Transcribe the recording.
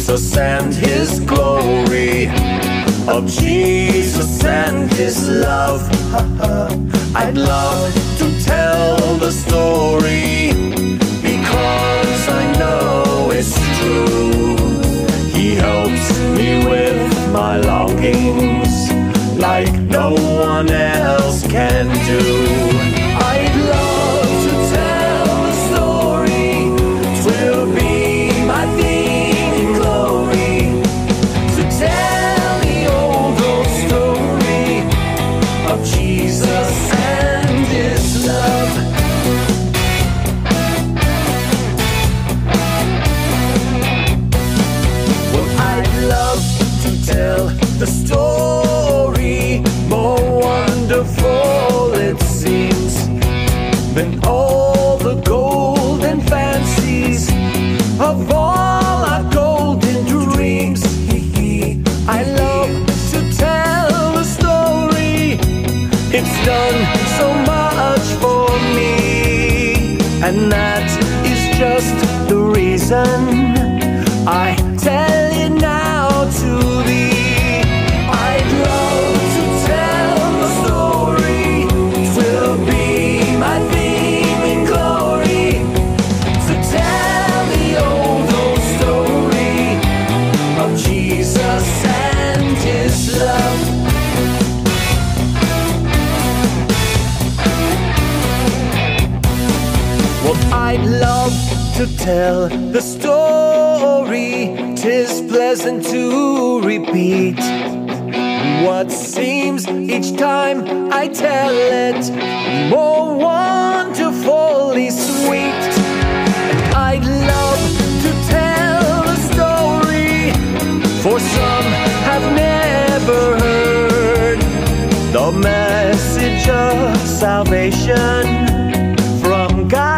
Jesus and His glory, of Jesus and His love. I'd love to tell the story, because I know it's true. He helps me with my longings like no one else can do. I'd love to tell the story, 'twill be my theme in glory, to tell the old story of Jesus and His love. Well, I'd love to tell the story, more wonderful it seems than all the golden fancies of all our golden dreams. I love to tell the story, it's done so much for me, and that is just the reason I tell it now to thee. I'd love to tell the story, 'twill be my theme in glory, to tell the old story of Jesus and His love. Well, I'd love to tell the story, 'tis pleasant to repeat what seems each time I tell it more wonderfully sweet. And I'd love to tell the story, for some have never heard the message of salvation from God.